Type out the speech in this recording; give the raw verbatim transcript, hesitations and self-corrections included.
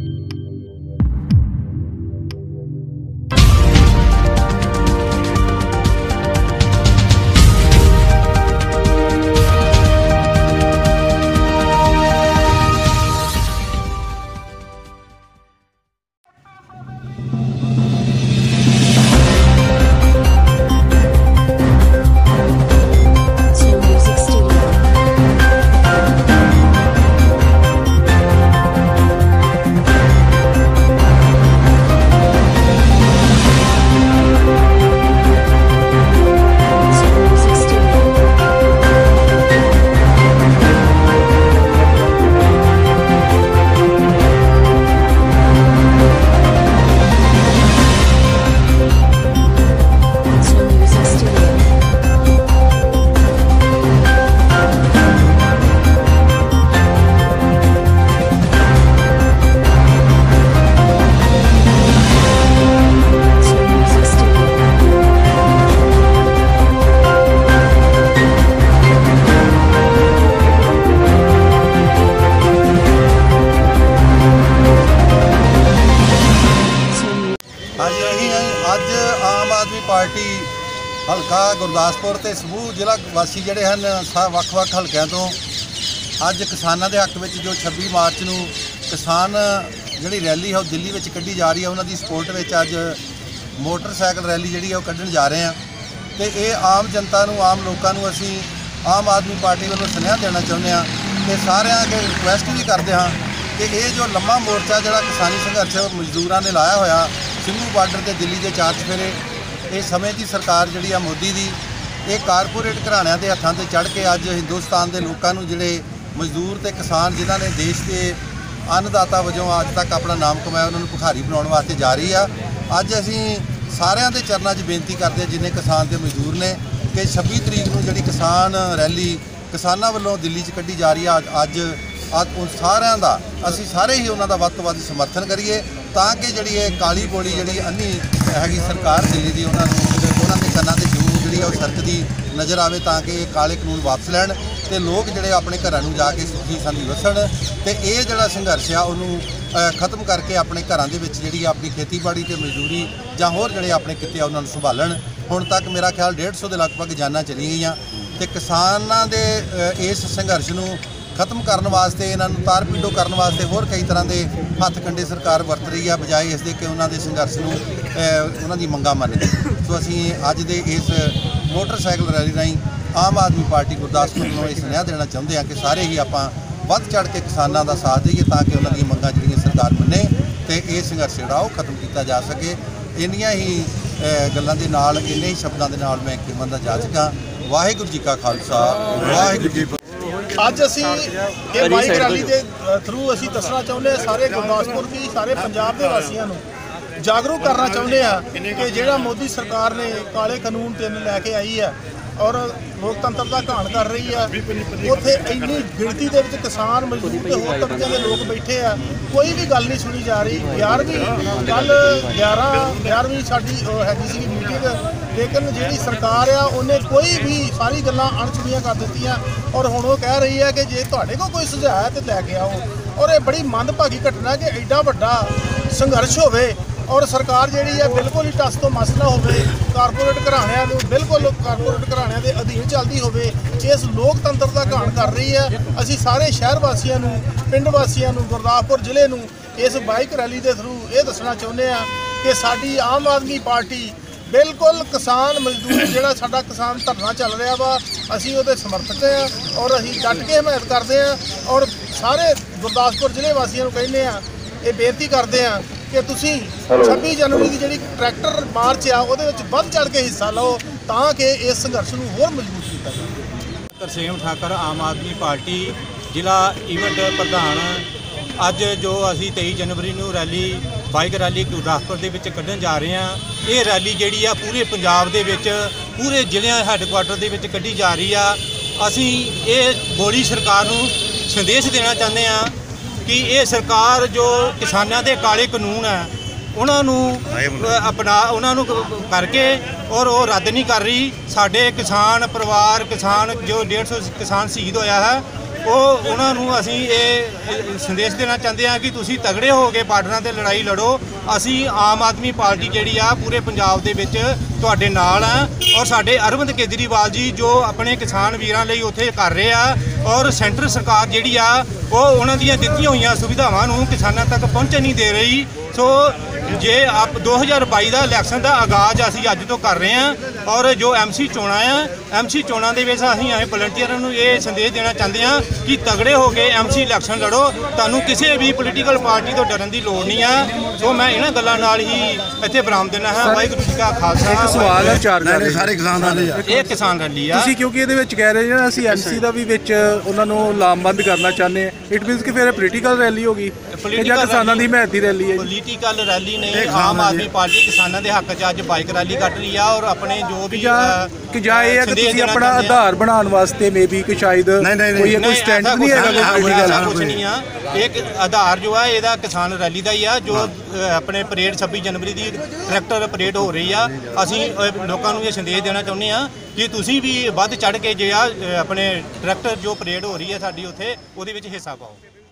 Party हल्का गुरदासपुर ते समूह जिला वासी जिहड़े हन वख-वख हल्किਆਂ ਤੋਂ ਅੱਜ किसानों के हक में जो छब्बी मार्च ਨੂੰ किसान जिहड़ी रैली है दिल्ली में कढ़ी जा रही है उन्होंने सपोर्ट में अज मोटरसाइकिल रैली जिहड़ी है कढ़न जा रहे हैं तो ये आम जनता नूं आम लोगों नूं असीं आम आदमी पार्टी वालों सुनेहा देना चाहुंदे हां ते सारिआं अगे रिक्वेस्ट भी करते हाँ कि ये जो लंबा मोर्चा जिहड़ा किसानी संघर्ष मजदूरों ने लाया होया ਸਿੰਘੂ बार्डर से दिल्ली के चार चफेरे ये समय की सरकार जिहड़ी आ मोदी दी ये कारपोरेट घराणिਆਂ के हत्थां ते चढ़ के अज हिंदुस्तान के लोगों नूं जिहड़े मजदूर ते किसान जिन्हां ने देश के अन्नदाता वजों अज तक अपना नाम कमाया उन्होंने भिखारी बनाउण वास्ते जा रही है। अज असीं सारिआं दे चरनां 'च बेनती करते जिन्ने किसान ते मजदूर ने कि छब्बी तरीक नूं जिहड़ी किसान रैली किसानां वल्लों दिल्ली 'च कढ़ी जा रही है अज अज उन सारिआं दा असीं सारे ही उन्हां दा वध तों वध समर्थन करिए ताकि जिहड़ी ये काली बोली जिहड़ी अन्नी हैगी सरकार दिल्ली की उन्होंने उन्होंने कन्नां ते जरूर जिहड़ी है सरकदी नज़र आवे ताकि काले कानून वापस लैण ते लोग जिहड़े अपने घरां नूं जाके सुखी संधी वसण ते ये जिहड़ा संघर्ष आ उहनूं खत्म करके अपने घरां दे विच जिहड़ी अपनी खेतीबाड़ी ते मजदूरी जां होर जिहड़े अपने किते आ उन्हां नूं संभालण। हुण तक मेरा ख्याल डेढ़ सौ के लगभग जानां चली गईयां ते किसानां दे इस संघर्ष नूं खत्म करने वास्ते इन्हां नूं तार पीडो करने वास्ते होर कई तरह के हथ कंडे सरकार वरत रही है बजाय इसके कि उन्होंने संघर्ष नूं उन्हां दी मंगां मन के। सो असीं अज दे इस मोटरसाइकिल रैली राहीं आम आदमी पार्टी गुरदासपुर नूं इह सुनेहा देना चाहुंदे हां कि सारे ही आपां वध चढ़ के किसानां दा साथ देईए ताकि उन्हां दी मंगां जिहड़ियां सरकार मन्ने ते इह संघर्ष जिहड़ा ओह खत्म कीता जा सके। इन्नियां ही गल्लां दे नाल इन्ने ही शब्दां दे नाल मैं एक बंदा जा चुका। वाहिगुरू जी का खालसा वाहिगुरू जी अज असी ये बाइक रैली के थ्रू असी दसना चाहते हैं सारे गुरदासपुर की सारे पंजाब के वासियों को जागरूक करना चाहते हैं कि जिहड़ा मोदी सरकार ने काले कानून तीन लैके आई है और लोकतंत्र का घाण कर रही है उत्थे इन्नी गिणती के किसान मजदूर के होर तबके के लोग बैठे हैं कोई भी गल नहीं सुनी जा रही। ग्यारहवीं कल ग्यारह ग्यारहवीं साडी हैगी सी मीटिंग लेकिन जी सरकार आ उन्हें कोई भी सारी गल्लां अणसुणियां कर दित्तियां और हुण वो कह रही है कि जे तुहाडे कोल कोई सुझाव है तो लैके आओ। और ये बड़ी मंदभागी घटना कि एडा वड्डा संघर्ष होवे और सरकार जिहड़ी है बिल्कुल ही टस तो मस ना होवे कारपोरेट घराणिਆਂ ਨੂੰ बिल्कुल कारपोरेट घराणिਆਂ ਦੇ अधीन चलती होवे इस लोकतंत्र का घाण कर रही है। असी सारे शहर वासियों ਨੂੰ पिंड वासियों ਨੂੰ गुरदासपुर जिले ਨੂੰ इस बाइक रैली के थ्रू ये दसना चाहुंदे आ कि साडी आम आदमी पार्टी बिल्कुल किसान मजदूर जिहड़ा साडा किसान धरना चल रहा वा असी उहदे समर्थक हैं और असी डट के हिमायत करते हैं और सारे गुरदासपुर जिले वासियों को कहने ये बेनती करते हैं कि तुसी छब्बी जनवरी की जिहड़ी ट्रैक्टर मार्च आ उहदे विच वध चढ़ के हिस्सा लो ताकि इस संघर्ष नूं होर मजबूत कीता जाए। तरसेम ठाकर आम आदमी पार्टी जिला इवेंट प्रधान अज जो असी तेईस जनवरी नूं रैली बाइक रैली गुरदासपुर दे विच कढ़न जा रहे हैं। ये रैली जिहड़ी आ पूरे पंजाब दे विच पूरे जिले हैडकुआटर दे विच कढ़ी जा रही आ। असी ये बोली सरकार नूं संदेश देना चाहते हैं कि ये सरकार जो किसानों के काले कानून है उन्होंने अपना उन्होंने करके और वो रद्द नहीं कर रही। साढ़े किसान परिवार किसान जो डेढ़ सौ किसान शहीद होया है ਉਹ ਉਹਨਾਂ ਨੂੰ ਅਸੀਂ ਇਹ ਸੰਦੇਸ਼ ਦੇਣਾ ਚਾਹੁੰਦੇ ਹਾਂ ਕਿ ਤੁਸੀਂ ਤਗੜੇ ਹੋ ਕੇ ਬਾਰਡਰਾਂ ਤੇ ਲੜਾਈ ਲੜੋ। ਅਸੀਂ ਆਮ ਆਦਮੀ ਪਾਰਟੀ ਜਿਹੜੀ ਆ ਪੂਰੇ ਪੰਜਾਬ ਦੇ ਵਿੱਚ ਤੁਹਾਡੇ ਨਾਲ ਆ ਔਰ ਸਾਡੇ ਅਰਵਿੰਦ ਕੇਜਰੀਵਾਲ ਜੀ ਜੋ ਆਪਣੇ ਕਿਸਾਨ ਵੀਰਾਂ ਲਈ ਉੱਥੇ ਕਰ ਰਹੇ ਆ ਔਰ ਸੈਂਟਰ ਸਰਕਾਰ ਜਿਹੜੀ ਆ ਉਹ ਉਹਨਾਂ ਦੀਆਂ ਦਿੱਤੀਆਂ ਹੋਈਆਂ ਸੁਵਿਧਾਵਾਂ ਨੂੰ ਕਿਸਾਨਾਂ ਤੱਕ ਪਹੁੰਚਣ ਨਹੀਂ ਦੇ ਰਹੀ। ਸੋ ਜੇ ਆਪ ਦੋ ਹਜ਼ਾਰ ਬਾਈ ਦਾ ਇਲੈਕਸ਼ਨ ਦਾ ਆਗਾਜ਼ ਅਸੀਂ ਅੱਜ ਤੋਂ ਕਰ ਰਹੇ ਹਾਂ ਔਰ ਜੋ ਐਮਸੀ ਚੋਣਾਂ ਆ ਐਮਸੀ ਚੋਣਾਂ ਦੇ ਵਿੱਚ ਅਸੀਂ ਐ ਵਲੰਟੀਅਰਾਂ ਨੂੰ ਇਹ ਸੰਦੇਸ਼ ਦੇਣਾ ਚਾਹੁੰਦੇ ਹਾਂ ਕਿ ਤਗੜੇ ਹੋ ਕੇ ਐਮਸੀ ਇਲੈਕਸ਼ਨ ਲੜੋ। ਤੁਹਾਨੂੰ ਕਿਸੇ ਵੀ ਪੋਲੀਟੀਕਲ ਪਾਰਟੀ ਤੋਂ ਡਰਨ ਦੀ ਲੋੜ ਨਹੀਂ ਆ। ਸੋ ਮੈਂ ਇਹਨਾਂ ਗੱਲਾਂ ਨਾਲ ਹੀ ਇੱਥੇ ਬਰਾਮ ਦੇਣਾ ਹੈ। ਵਾਹਿਗੁਰੂ ਜੀ ਕਾ ਖਾਲਸਾ। ਇੱਕ ਸਵਾਲ ਹੈ ਚਾਰ ਕਰ ਸਾਰੇ ਕਿਸਾਨ ਰੈਲੀ ਆ ਇਹ ਕਿਸਾਨ ਰੈਲੀ ਆ। ਤੁਸੀਂ ਕਿਉਂਕਿ ਇਹਦੇ ਵਿੱਚ ਕਹਿ ਰਹੇ ਜਿਹੜਾ ਅਸੀਂ ਐਮਸੀ ਦਾ ਵੀ ਵਿੱਚ ਉਹਨਾਂ ਨੂੰ ਲਾਮਬੰਦ ਕਰਨਾ ਚਾਹੁੰਦੇ ਆ, ਇਟ ਮੀਨਸ ਕਿ ਫਿਰ ਪੋਲੀਟੀਕਲ ਰੈਲੀ ਹੋ ਗਈ ਕਿ ਜਾਂ ਕਿਸਾਨਾਂ ਦੀ ਹਮਾਇਤ ਦੀ ਰੈਲੀ ਹੈ? ਪੋਲੀਟੀਕਲ ਰੈਲੀ ਨਹੀਂ, ਆਮ ਆਦਮੀ ਪਾਰਟੀ ਕਿਸਾਨਾਂ ਦੇ ਹੱਕ 'ਚ ਅੱਜ ਬਾਈਕ ਰੈਲੀ ਕੱਢ ਰਹੀ ਆ ਔਰ ਆਪਣੇ ਜੋ ਵੀ ਕਿ ਜਾਂ ਇਹ ਹੈ ਕਿ ਤੁਸੀਂ ਆਪਣਾ ਆਧਾਰ ਬਣਾਉਣ ਵਾਸਤੇ ਮੇਬੀ ਕਿ ਸ਼ਾਇਦ ਕੋਈ ਕੋਈ ਸਟੈਂਡ ਨਹੀਂ ਹੈਗਾ ਕੋਈ ਗੱਲ ਕੁਝ ਨਹੀਂ ਆ। ਇੱਕ ਆਧਾਰ ਜੋ ਆ ਇਹਦਾ ਕਿਸਾਨ ਰੈਲੀ ਦਾ ਹੀ ਆ ਜੋ ਆਪਣੇ ਪਰੇਡ ਛੱਬੀ ਜਨਵਰੀ ਦੀ ਟਰੈਕਟਰ ਪਰੇਡ ਹੋ ਰਹੀ ਆ। ਅਸੀਂ ਲੋਕਾਂ ਨੂੰ ਇਹ ਸੰਦੇਸ਼ ਦੇਣਾ ਚਾਹੁੰਦੇ ਆ ਕਿ ਤੁਸੀਂ ਵੀ ਵੱਧ ਚੜ੍ਹ ਕੇ ਜੇ ਆ ਆਪਣੇ ਟਰੈਕਟਰ ਜੋ ਪਰੇਡ ਹੋ ਰਹੀ ਹੈ ਸਾਡੀ ਉੱਥੇ ਉਹਦੇ ਵਿੱਚ ਹਿੱਸਾ ਪਾਓ।